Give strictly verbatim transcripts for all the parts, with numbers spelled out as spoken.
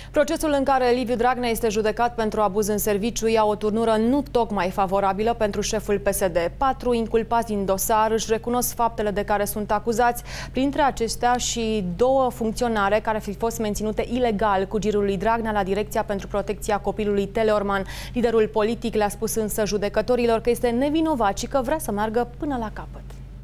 Procesul în care Liviu Dragnea este judecat pentru abuz în serviciu ia o turnură nu tocmai favorabilă pentru șeful P S D. Patru inculpați din dosar își recunosc faptele de care sunt acuzați, printre acestea și două funcționare care ar fi fost menținute ilegal cu girul lui Dragnea la Direcția pentru Protecția Copilului Teleorman. Liderul politic le-a spus însă judecătorilor că este nevinovat și că vrea să meargă până la capăt.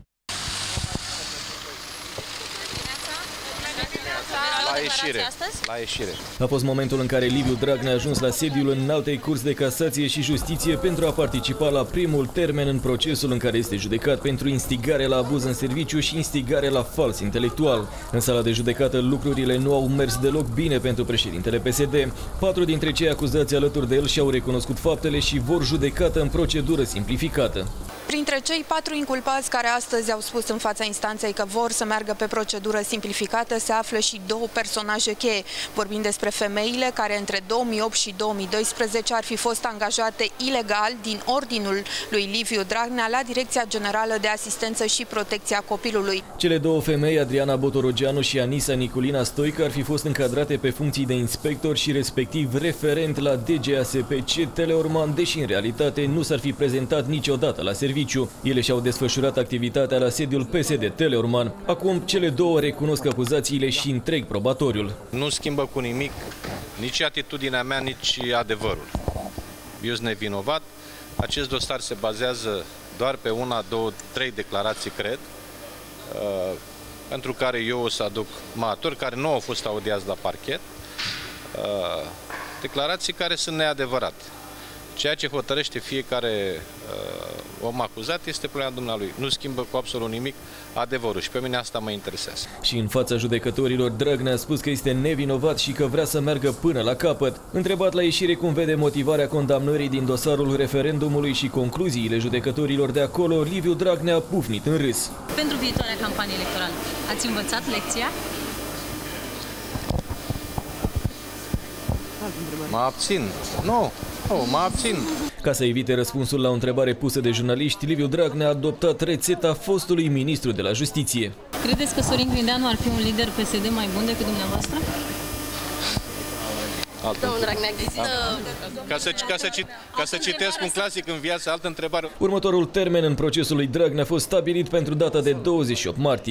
La ieșire. La ieșire. A fost momentul în care Liviu Dragnea a ajuns la sediul Înaltei Curți de Casație și Justiție pentru a participa la primul termen în procesul în care este judecat pentru instigare la abuz în serviciu și instigare la fals intelectual. În sala de judecată lucrurile nu au mers deloc bine pentru președintele P S D. Patru dintre cei acuzați alături de el și-au recunoscut faptele și vor judecată în procedură simplificată. Printre cei patru inculpați care astăzi au spus în fața instanței că vor să meargă pe procedură simplificată se află și două personaje cheie. Vorbim despre femeile care între două mii opt și două mii doisprezece ar fi fost angajate ilegal din ordinul lui Liviu Dragnea la Direcția Generală de Asistență și Protecția Copilului. Cele două femei, Adriana Botorogeanu și Anisa Niculina Stoică, ar fi fost încadrate pe funcții de inspector și respectiv referent la D G A S P C Teleorman, deși în realitate nu s-ar fi prezentat niciodată la serviciu. Ele și-au desfășurat activitatea la sediul P S D Teleorman. Acum cele două recunosc acuzațiile și întreg probatoriul. Nu schimbă cu nimic nici atitudinea mea, nici adevărul. Eu sunt nevinovat. Acest dosar se bazează doar pe una, două, trei declarații, cred, uh, pentru care eu o să aduc martori care nu au fost audiați la parchet. Uh, declarații care sunt neadevărate. Ceea ce hotărăște fiecare uh, om acuzat este problema dumnealui. Nu schimbă cu absolut nimic adevărul și pe mine asta mă interesează. Și în fața judecătorilor, Dragnea a spus că este nevinovat și că vrea să meargă până la capăt. Întrebat la ieșire cum vede motivarea condamnării din dosarul referendumului și concluziile judecătorilor de acolo, Liviu Dragnea a pufnit în râs. Pentru viitoarea campanie electorală, ați învățat lecția? Mă abțin. Nu. Oh, mă abțin. Ca să evite răspunsul la o întrebare pusă de jurnaliști, Liviu Dragnea a adoptat rețeta fostului ministru de la Justiție. Credeți că Sorin Grindeanu ar fi un lider P S D mai bun decât dumneavoastră? Domnul Dragnea, există... Ca să, ca, să, ca să citesc un clasic în viață, altă întrebare. Următorul termen în procesul lui Dragnea a fost stabilit pentru data de douăzeci și opt martie.